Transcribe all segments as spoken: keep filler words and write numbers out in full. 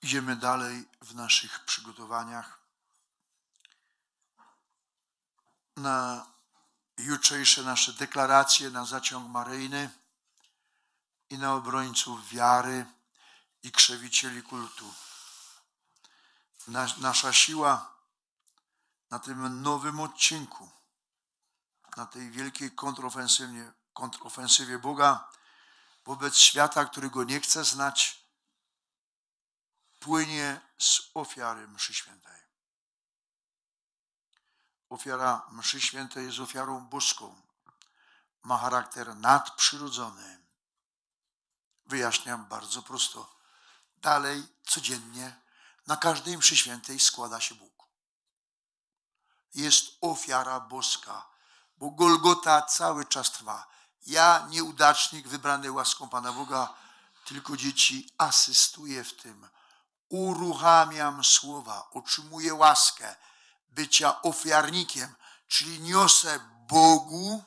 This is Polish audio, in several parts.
Idziemy dalej w naszych przygotowaniach na jutrzejsze nasze deklaracje na zaciąg maryjny i na obrońców wiary i krzewicieli kultu. Nasza siła na tym nowym odcinku, na tej wielkiej kontrofensywie, kontrofensywie Boga wobec świata, który Go nie chce znać, płynie z ofiary mszy świętej. Ofiara mszy świętej jest ofiarą boską. Ma charakter nadprzyrodzony. Wyjaśniam bardzo prosto. Dalej, codziennie, na każdej mszy świętej składa się Bóg. Jest ofiara boska, bo Golgota cały czas trwa. Ja, nieudacznik, wybrany łaską Pana Boga, tylko dzieci, asystuję w tym. Uruchamiam słowa, otrzymuję łaskę bycia ofiarnikiem, czyli niosę Bogu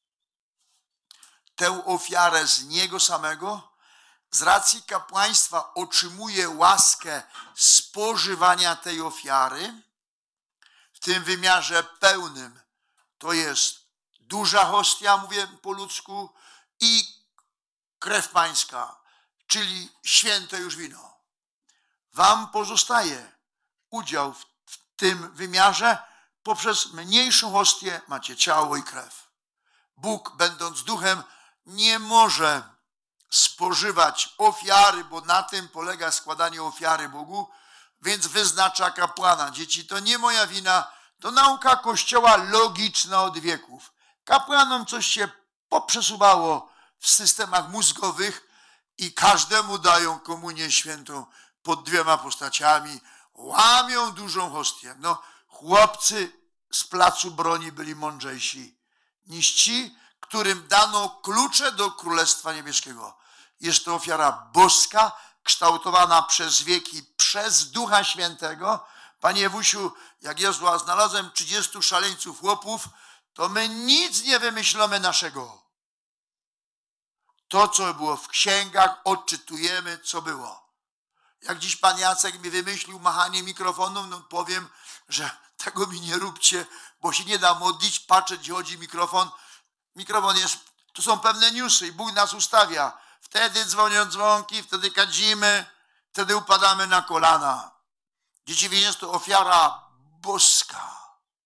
tę ofiarę z Niego samego. Z racji kapłaństwa otrzymuję łaskę spożywania tej ofiary w tym wymiarze pełnym. To jest duża hostia, mówię po ludzku, i krew pańska, czyli święte już wino. Wam pozostaje udział w tym wymiarze. Poprzez mniejszą hostię macie ciało i krew. Bóg, będąc duchem, nie może spożywać ofiary, bo na tym polega składanie ofiary Bogu, więc wyznacza kapłana. Dzieci, to nie moja wina, to nauka Kościoła logiczna od wieków. Kapłanom coś się poprzesuwało w systemach mózgowych i każdemu dają komunię świętą pod dwiema postaciami, łamią dużą hostię. No, chłopcy z placu broni byli mądrzejsi niż ci, którym dano klucze do Królestwa Niebieskiego. Jest to ofiara boska, kształtowana przez wieki przez Ducha Świętego. Panie Ewusiu, jak ja znalazłem trzydziestu szaleńców chłopów, to my nic nie wymyślamy naszego. To, co było w księgach, odczytujemy, co było. Jak dziś pan Jacek mi wymyślił machanie mikrofonem, no powiem, że tego mi nie róbcie, bo się nie da modlić, patrzeć, gdzie chodzi mikrofon. Mikrofon jest, to są pewne newsy i Bóg nas ustawia. Wtedy dzwonią dzwonki, wtedy kadzimy, wtedy upadamy na kolana. Dzieci, jest to ofiara boska.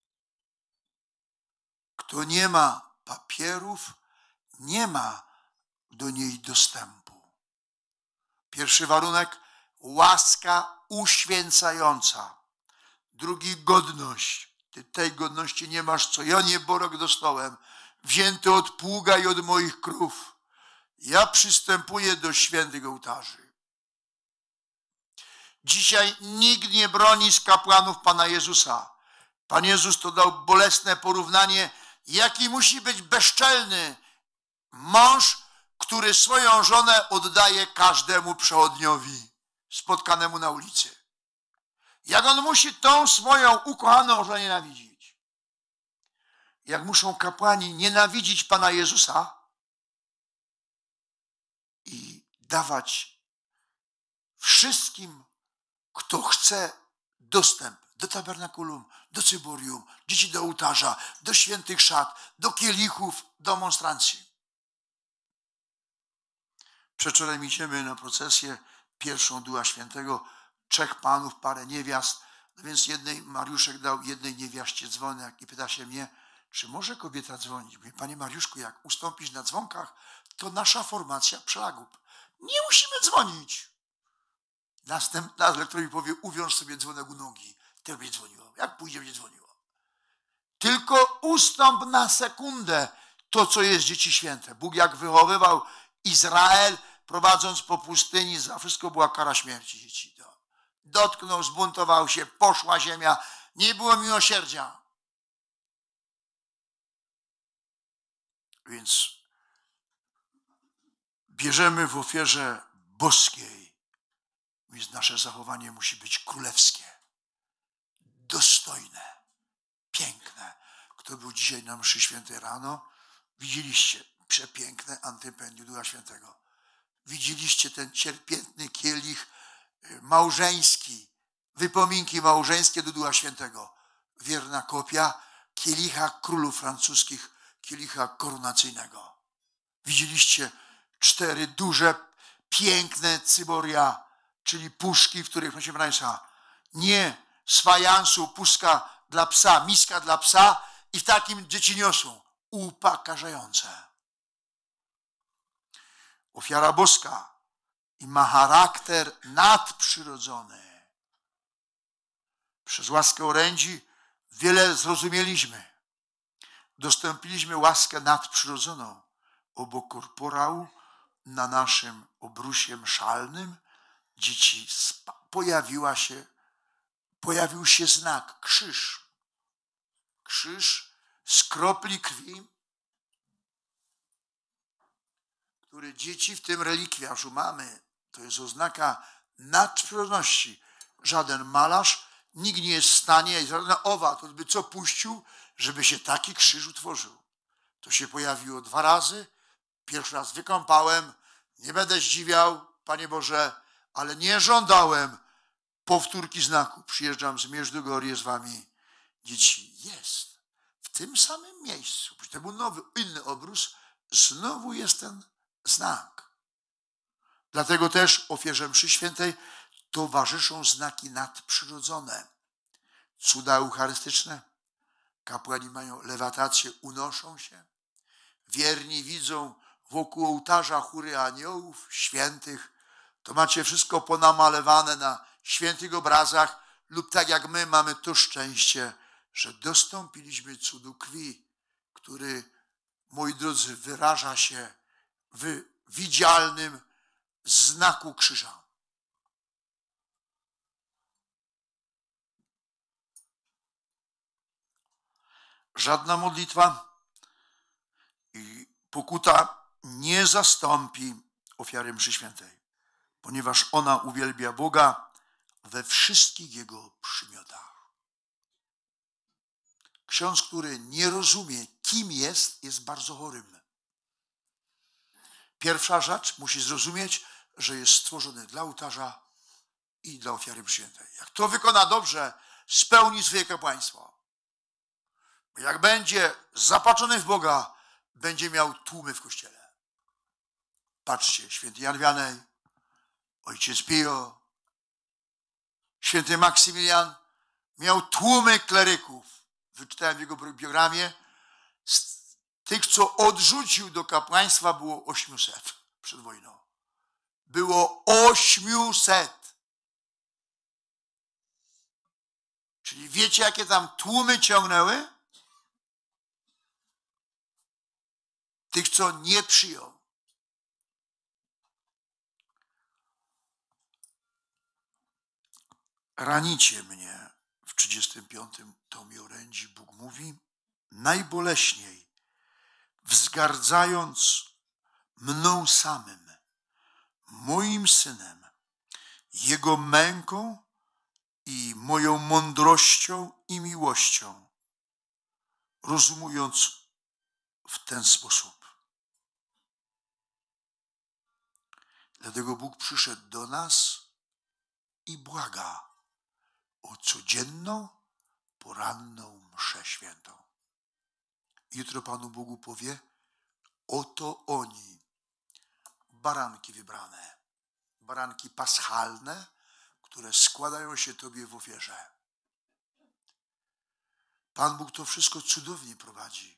Kto nie ma papierów, nie ma do niej dostępu. Pierwszy warunek, łaska uświęcająca. Drugi, godność. Ty tej godności nie masz, co ja nieborok dostałem, wzięty od pługa i od moich krów. Ja przystępuję do świętych ołtarzy. Dzisiaj nikt nie broni z kapłanów Pana Jezusa. Pan Jezus to dał bolesne porównanie, jaki musi być bezczelny mąż, który swoją żonę oddaje każdemu przechodniowi spotkanemu na ulicy. Jak on musi tą swoją ukochaną żonę nienawidzić. Jak muszą kapłani nienawidzić Pana Jezusa i dawać wszystkim, kto chce, dostęp do tabernakulum, do cyborium, dzieci do ołtarza, do świętych szat, do kielichów, do monstrancji. Przedwczoraj idziemy na procesję pierwszą Ducha Świętego, trzech panów, parę niewiast, no więc jednej, Mariuszek dał jednej niewiaście dzwonek i pyta się mnie, czy może kobieta dzwonić? Mówię, panie Mariuszku, jak ustąpisz na dzwonkach, to nasza formacja przelagup. Nie musimy dzwonić. Następna lektor mi powie, uwiąż sobie dzwonek u nogi. Ty będzie dzwoniło. Jak pójdzie, będzie dzwoniło. Tylko ustąp na sekundę to, co jest dzieci święte. Bóg jak wychowywał Izrael, prowadząc po pustyni, za wszystko była kara śmierci dzieci. Dotknął, zbuntował się, poszła ziemia, nie było miłosierdzia. Więc bierzemy w ofierze boskiej, więc nasze zachowanie musi być królewskie, dostojne, piękne. Kto był dzisiaj na mszy świętej rano, widzieliście przepiękne antypendium Ducha Świętego. Widzieliście ten cierpiętny kielich małżeński, wypominki małżeńskie do Ducha Świętego. Wierna kopia kielicha królów francuskich, kielicha koronacyjnego. Widzieliście cztery duże, piękne cyboria, czyli puszki, w których, proszę Państwa, nie z fajansu, puszka dla psa, miska dla psa i w takim dzieci niosą. Upokarzające. Ofiara boska i ma charakter nadprzyrodzony. Przez łaskę orędzi wiele zrozumieliśmy. Dostąpiliśmy łaskę nadprzyrodzoną. Obok korporału na naszym obrusie mszalnym dzieci pojawiła się, pojawił się znak, krzyż. Krzyż z kropli krwi, który dzieci w tym relikwiarzu mamy. To jest oznaka nadprzyrodzoności. Żaden malarz, nikt nie jest w stanie, żaden owad, on by co puścił, żeby się taki krzyż utworzył. To się pojawiło dwa razy. Pierwszy raz wykąpałem, nie będę zdziwiał, Panie Boże, ale nie żądałem powtórki znaku. Przyjeżdżam z Międzygory, jest z wami. Dzieci, jest. W tym samym miejscu, to był nowy, inny obrus, znowu jest ten znak. Dlatego też ofierze mszy świętej towarzyszą znaki nadprzyrodzone. Cuda eucharystyczne. Kapłani mają lewatację, unoszą się. Wierni widzą wokół ołtarza chóry aniołów, świętych. To macie wszystko ponamalowane na świętych obrazach lub tak jak my mamy to szczęście, że dostąpiliśmy cudu krwi, który, moi drodzy, wyraża się w widzialnym znaku krzyża. Żadna modlitwa i pokuta nie zastąpi ofiary mszy świętej, ponieważ ona uwielbia Boga we wszystkich Jego przymiotach. Ksiądz, który nie rozumie, kim jest, jest bardzo chorym. Pierwsza rzecz, musi zrozumieć, że jest stworzony dla ołtarza i dla ofiary mszy świętej. Jak to wykona dobrze, spełni swoje kapłaństwo. Jak będzie zapatrzony w Boga, będzie miał tłumy w kościele. Patrzcie, święty Jan Wianej, ojciec Pio, święty Maksymilian miał tłumy kleryków. Wyczytałem w jego biogramie. Z tych, co odrzucił do kapłaństwa, było osiemset przed wojną. Było osiemset. Czyli wiecie, jakie tam tłumy ciągnęły? Tych, co nie przyjął. Ranicie mnie, w trzydziestym piątym tomie orędzi Bóg mówi, najboleśniej, wzgardzając mną samym, moim synem, jego męką i moją mądrością i miłością, rozumując w ten sposób. Dlatego Bóg przyszedł do nas i błaga o codzienną, poranną mszę świętą. Jutro Panu Bogu powie, oto oni, baranki wybrane, baranki paschalne, które składają się Tobie w ofierze. Pan Bóg to wszystko cudownie prowadzi.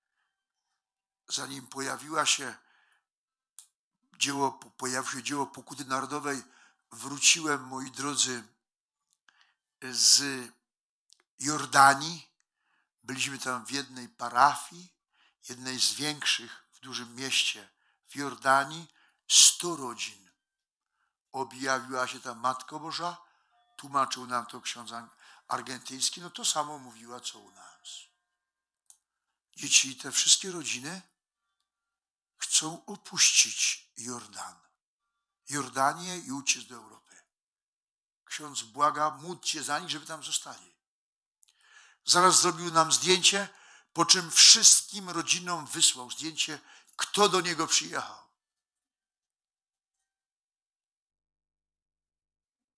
Zanim pojawiła się dzieło, pojawiło się dzieło pokuty narodowej, wróciłem, moi drodzy, z Jordanii. Byliśmy tam w jednej parafii, jednej z większych w dużym mieście w Jordanii. Sto rodzin. Objawiła się tam Matko Boża. Tłumaczył nam to ksiądz argentyński. No to samo mówiła, co u nas. Dzieci, te wszystkie rodziny chcą opuścić Jordan. Jordanię i uciec do Europy. Ksiądz błaga, módlcie za nich, żeby tam zostali. Zaraz zrobił nam zdjęcie, po czym wszystkim rodzinom wysłał zdjęcie, kto do niego przyjechał.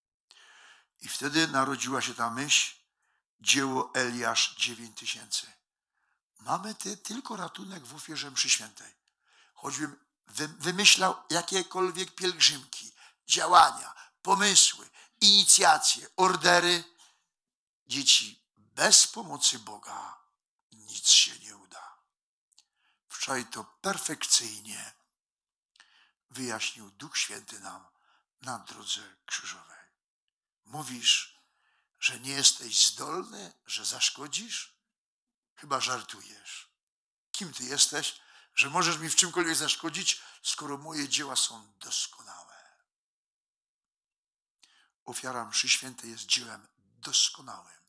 I wtedy narodziła się ta myśl, dzieło Eliasz dziewięć tysięcy. Mamy ty, tylko ratunek w ofierze mszy świętej. Choćbym wy, wymyślał jakiekolwiek pielgrzymki, działania, pomysły, inicjacje, ordery, dzieci, bez pomocy Boga nic się nie uda. Wczoraj to perfekcyjnie wyjaśnił Duch Święty nam na drodze krzyżowej. Mówisz, że nie jesteś zdolny, że zaszkodzisz? Chyba żartujesz. Kim ty jesteś, że możesz mi w czymkolwiek zaszkodzić, skoro moje dzieła są doskonałe? Ofiara mszy świętej jest dziełem doskonałym.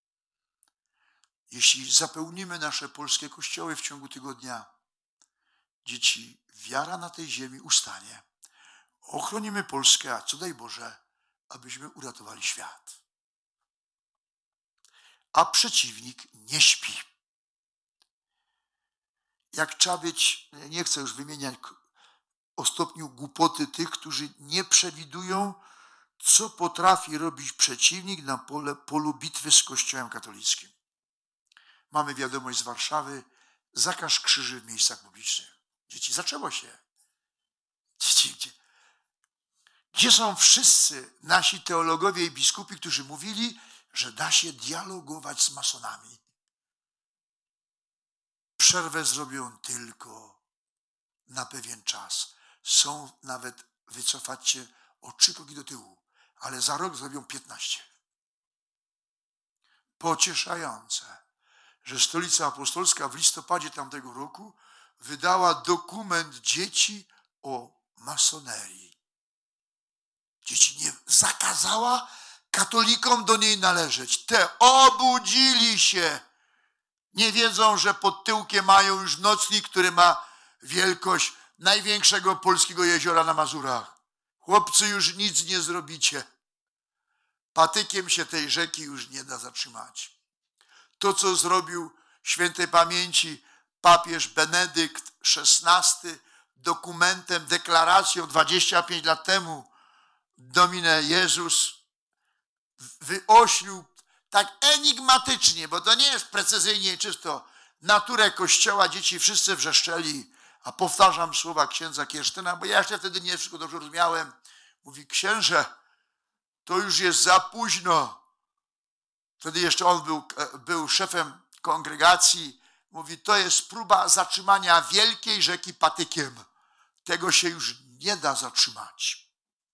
Jeśli zapełnimy nasze polskie kościoły w ciągu tygodnia, dzieci, wiara na tej ziemi ustanie. Ochronimy Polskę, a co daj Boże, abyśmy uratowali świat. A przeciwnik nie śpi. Jak trzeba być, nie chcę już wymieniać o stopniu głupoty tych, którzy nie przewidują, co potrafi robić przeciwnik na pole, polu bitwy z Kościołem katolickim. Mamy wiadomość z Warszawy, zakaz krzyży w miejscach publicznych. Dzieci, zaczęło się. Dzieci, gdzie, gdzie są wszyscy nasi teologowie i biskupi, którzy mówili, że da się dialogować z masonami? Przerwę zrobią tylko na pewien czas. Są nawet wycofać się o trzy kroki do tyłu, ale za rok zrobią piętnaście. Pocieszające, że Stolica Apostolska w listopadzie tamtego roku wydała dokument dzieci o masonerii. Dzieci nie zakazała katolikom do niej należeć. Te obudzili się. Nie wiedzą, że pod tyłkiem mają już nocnik, który ma wielkość największego polskiego jeziora na Mazurach. Chłopcy, już nic nie zrobicie. Patykiem się tej rzeki już nie da zatrzymać. To, co zrobił świętej pamięci papież Benedykt szesnasty dokumentem, deklaracją dwadzieścia pięć lat temu, Domine Jezus, wyoślił tak enigmatycznie, bo to nie jest precyzyjnie i czysto, naturę Kościoła. Dzieci wszyscy wrzeszczeli, a powtarzam słowa księdza Kiersztyna, bo ja jeszcze wtedy nie wszystko dobrze rozumiałem. Mówi: księże, to już jest za późno. Wtedy jeszcze on był, był szefem kongregacji. Mówi: to jest próba zatrzymania wielkiej rzeki patykiem. Tego się już nie da zatrzymać.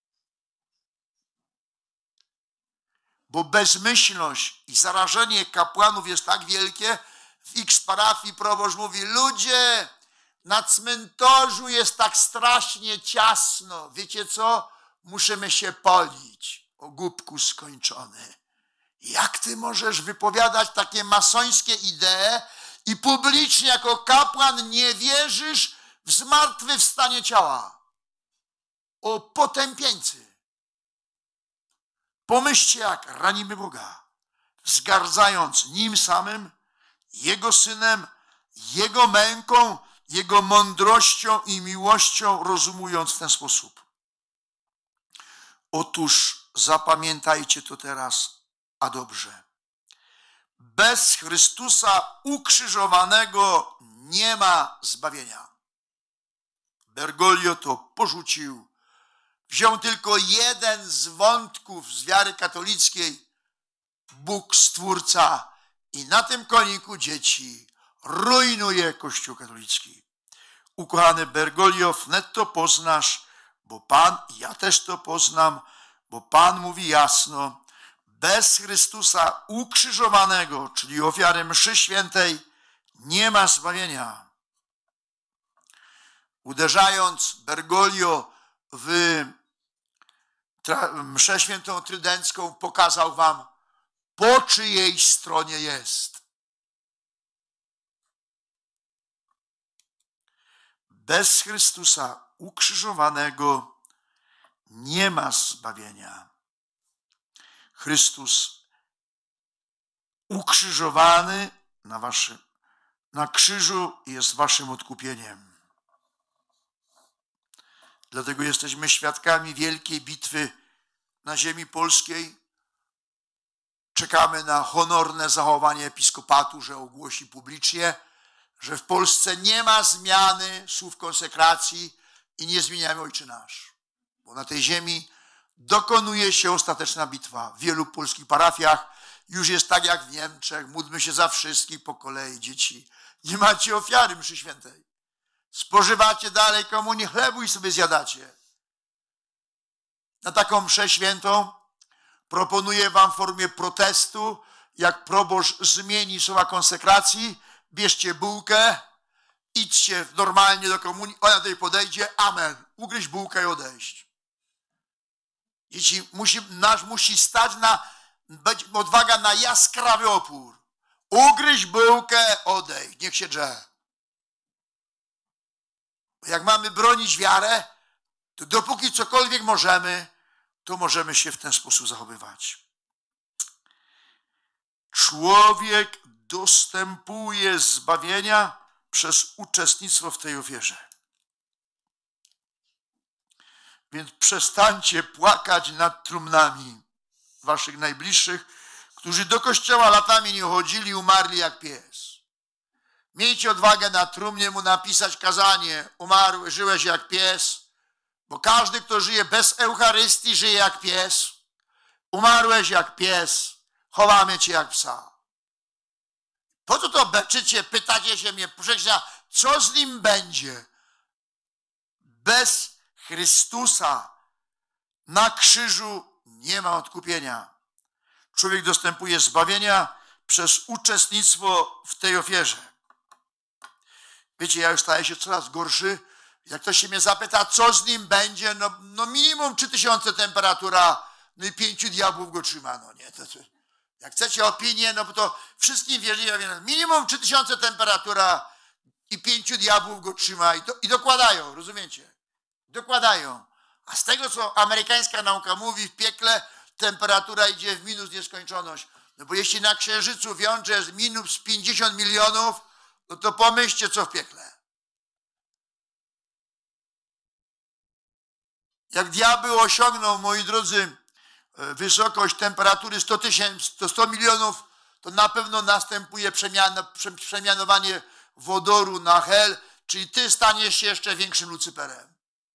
Bo bezmyślność i zarażenie kapłanów jest tak wielkie. W X parafii proboszcz mówi: ludzie, na cmentarzu jest tak strasznie ciasno. Wiecie co? Musimy się polić. O głupku skończony. Jak ty możesz wypowiadać takie masońskie idee i publicznie jako kapłan nie wierzysz w zmartwychwstanie ciała? O potępieńcy. Pomyślcie, jak ranimy Boga, wzgardzając Nim samym, Jego Synem, Jego męką, Jego mądrością i miłością, rozumując w ten sposób. Otóż zapamiętajcie to teraz, a dobrze. Bez Chrystusa ukrzyżowanego nie ma zbawienia. Bergoglio to porzucił. Wziął tylko jeden z wątków z wiary katolickiej, Bóg Stwórca, i na tym koniku, dzieci, rujnuje Kościół katolicki. Ukochany Bergoglio, wnet to poznasz, bo Pan, i ja też to poznam, bo Pan mówi jasno: bez Chrystusa ukrzyżowanego, czyli ofiary mszy świętej, nie ma zbawienia. Uderzając Bergoglio w mszę świętą trydencką, pokazał wam, po czyjej stronie jest. Bez Chrystusa ukrzyżowanego nie ma zbawienia. Chrystus ukrzyżowany na, waszym, na krzyżu jest waszym odkupieniem. Dlatego jesteśmy świadkami wielkiej bitwy na ziemi polskiej, czekamy na honorne zachowanie episkopatu, że ogłosi publicznie, że w Polsce nie ma zmiany słów konsekracji i nie zmieniamy Ojcze Nasz. Bo na tej ziemi dokonuje się ostateczna bitwa. W wielu polskich parafiach już jest tak jak w Niemczech. Módlmy się za wszystkich po kolei, dzieci. Nie macie ofiary mszy świętej. Spożywacie dalej komunię chlebu i sobie zjadacie. Na taką mszę świętą proponuję wam w formie protestu, jak proboszcz zmieni słowa konsekracji, bierzcie bułkę, idźcie normalnie do komunii, ona tutaj podejdzie, amen, ugryź bułkę i odejść. Dzieci, musi, nasz musi stać na, być odwaga na jaskrawy opór. Ugryź bułkę, odejdź, niech się drze. Jak mamy bronić wiarę, to dopóki cokolwiek możemy, to możemy się w ten sposób zachowywać. Człowiek dostępuje zbawienia przez uczestnictwo w tej ofierze. Więc przestańcie płakać nad trumnami waszych najbliższych, którzy do kościoła latami nie chodzili, umarli jak pies. Miejcie odwagę na trumnie mu napisać kazanie: umarły, żyłeś jak pies, bo każdy, kto żyje bez Eucharystii, żyje jak pies. Umarłeś jak pies, chowamy cię jak psa. Po co to beczycie, pytacie się mnie, proszę, co z nim będzie? Bez Chrystusa na krzyżu nie ma odkupienia. Człowiek dostępuje zbawienia przez uczestnictwo w tej ofierze. Wiecie, ja już staję się coraz gorszy. Jak ktoś się mnie zapyta, co z nim będzie, no, no minimum trzy tysiące temperatura, no i pięciu diabłów go trzyma. No nie, to, to, jak chcecie opinię, no bo to wszystkim wierzyli, minimum trzy tysiące temperatura i pięciu diabłów go trzyma i, do, i dokładają, rozumiecie? Dokładają. A z tego, co amerykańska nauka mówi, w piekle temperatura idzie w minus nieskończoność. No bo jeśli na Księżycu wiąże jest minus pięćdziesiąt milionów, no to pomyślcie, co w piekle. Jak diabeł osiągnął, moi drodzy, wysokość temperatury sto tysięcy, sto milionów, to na pewno następuje przemiana, przemianowanie wodoru na hel, czyli ty staniesz się jeszcze większym Lucyperem.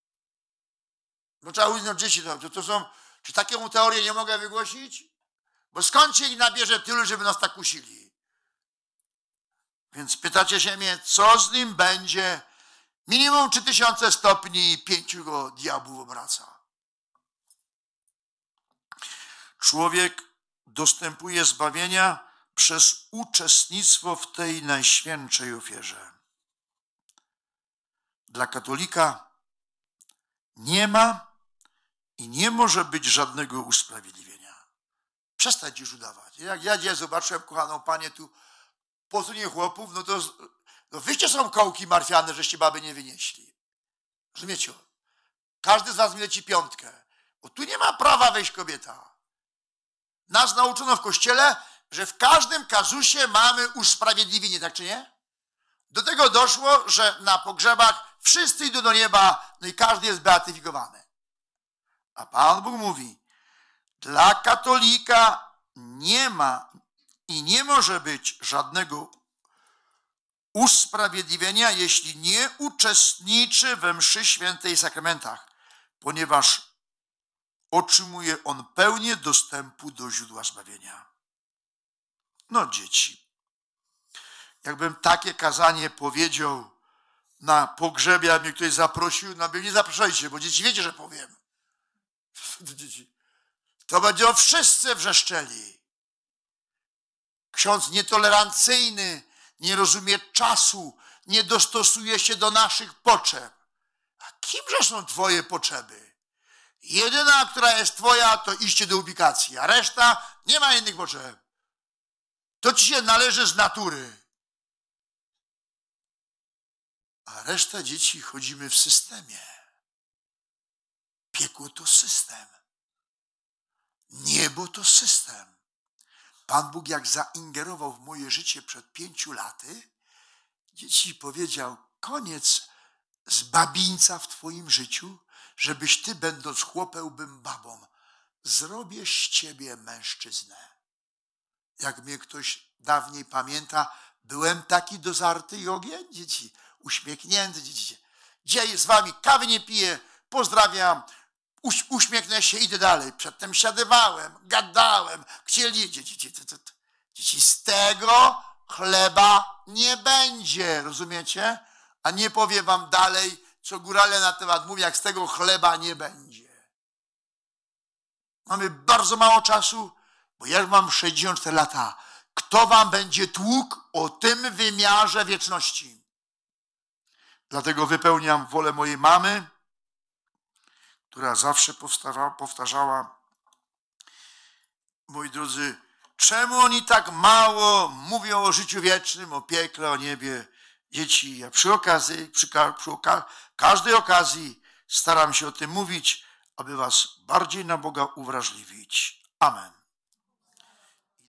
Bo trzeba uznać, dzieci, to, to są, czy taką teorię nie mogę wygłosić? Bo skąd się ich nabierze tylu, żeby nas tak kusili? Więc pytacie się mnie, co z nim będzie? Minimum trzy tysiące stopni i pięciu go diabłów obraca. Człowiek dostępuje zbawienia przez uczestnictwo w tej najświętszej ofierze. Dla katolika nie ma i nie może być żadnego usprawiedliwienia. Przestań już udawać. Jak ja dzisiaj zobaczyłem, kochaną panię, tu posunie chłopów, no to no wyście są kołki marfiane, żeście baby nie wynieśli. Rozumiecie? Każdy z was mi leci piątkę, bo tu nie ma prawa wejść kobieta. Nas nauczono w kościele, że w każdym kazusie mamy usprawiedliwienie, tak czy nie? Do tego doszło, że na pogrzebach wszyscy idą do nieba, no i każdy jest beatyfikowany. A Pan Bóg mówi, dla katolika nie ma i nie może być żadnego usprawiedliwienia, jeśli nie uczestniczy we mszy świętej i sakramentach, ponieważ otrzymuje on pełnię dostępu do źródła zbawienia. No dzieci, jakbym takie kazanie powiedział na pogrzebie, a mnie ktoś zaprosił, no by nie zapraszajcie, bo dzieci wiecie, że powiem. Dzieci. To będą wszyscy wrzeszczeli. Ksiądz nietolerancyjny, nie rozumie czasu, nie dostosuje się do naszych potrzeb. A kimże są twoje potrzeby? Jedyna, która jest twoja, to iście do ubikacji, a reszta nie ma innych potrzeb. To ci się należy z natury. A reszta dzieci chodzimy w systemie. Piekło to system. Niebo to system. Pan Bóg jak zaingerował w moje życie przed pięciu laty, dzieci powiedział, koniec z babińca w twoim życiu, żebyś ty, będąc chłopem, był babą. Zrobię z ciebie mężczyznę. Jak mnie ktoś dawniej pamięta, byłem taki dozarty i ogień, dzieci, uśmiechnięty, dzieci. Dzisiaj z wami kawy nie piję, pozdrawiam, uś, uśmiechnę się, idę dalej. Przedtem siadywałem, gadałem, chcieli, dzieci, dzieci, dzieci, z tego chleba nie będzie, rozumiecie? A nie powiem wam dalej, co górale na temat mówią, jak z tego chleba nie będzie. Mamy bardzo mało czasu, bo ja mam sześćdziesiąt cztery lata. Kto wam będzie tłukł o tym wymiarze wieczności? Dlatego wypełniam wolę mojej mamy, która zawsze powtarzała, moi drodzy, czemu oni tak mało mówią o życiu wiecznym, o piekle, o niebie? Dzieci, ja przy okazji, przy, przy oka każdej okazji staram się o tym mówić, aby was bardziej na Boga uwrażliwić. Amen.